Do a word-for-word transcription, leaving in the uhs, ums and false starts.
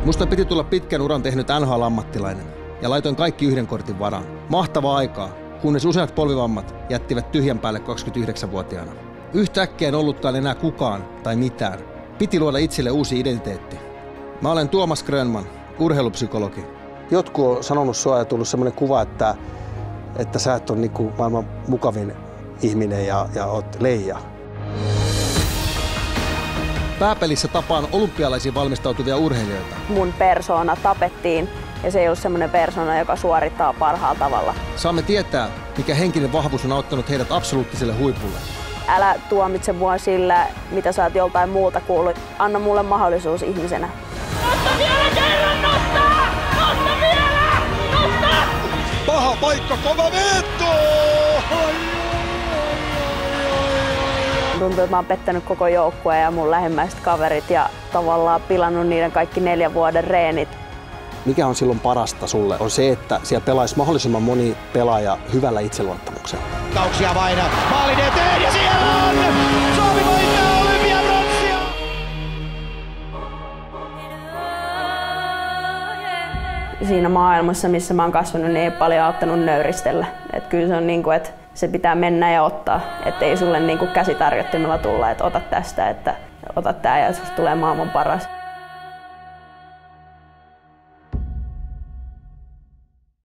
Musta piti tulla pitkän uran tehnyt N H L-ammattilainen ja laitoin kaikki yhden kortin varaan. Mahtavaa aikaa, kunnes useat polvivammat jättivät tyhjän päälle kaksikymmentäyhdeksänvuotiaana. Yhtäkkiä en ollutkaan enää kukaan tai mitään. Piti luoda itselle uusi identiteetti. Mä olen Tuomas Grönman, urheilupsykologi. Jotkut on sanonut sua ja tullut sellainen kuva, että, että sä et ole niin kuin maailman mukavin ihminen ja, ja oot leija. Pääpelissä tapaan olympialaisiin valmistautuvia urheilijoita. Mun persoona tapettiin ja se ei ollut semmoinen persoona, joka suorittaa parhaalla tavalla. Saamme tietää, mikä henkinen vahvuus on auttanut heidät absoluuttiselle huipulle. Älä tuomitse mua sillä, mitä sä oot joltain muuta kuullut. Anna mulle mahdollisuus ihmisenä. Nosta vielä kerran, nosta! Nosta vielä! Nosta! Paha paikka, kova veto! Tuntuu, että mä oon pettänyt koko joukkueen ja mun lähimmäiset kaverit ja tavallaan pilannut niiden kaikki neljän vuoden reenit. Mikä on silloin parasta sulle on se, että siellä pelaisi mahdollisimman moni pelaaja hyvällä itseluottamuksella. Kauksia vain maalin eteen ja siellä on! Suomi voittaa olympiabronssia! Siinä maailmassa, missä mä oon kasvanut, niin ei paljon auttanut nöyristellä. Et kyllä se on niin kuin, että se pitää mennä ja ottaa. Että ei sulle niin kuin käsitarjottimella tulla, että ota tästä, että ota tää ja susta tulee maailman paras.